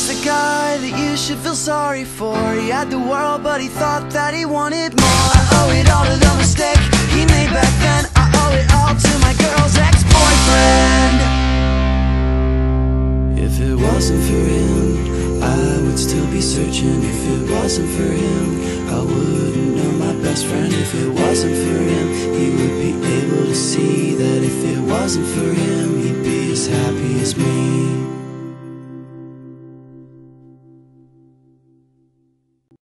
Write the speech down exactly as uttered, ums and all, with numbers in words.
the guy that you should feel sorry for. He had the world, but he thought that he wanted more. I owe it all to the mistake he made back then. I owe it all to my girl's ex-boyfriend. If it wasn't for him, I would still be searching. If it wasn't for him, I wouldn't know my best friend. If it wasn't for him, he would be able to see that if it wasn't for him, he'd be as happy as me.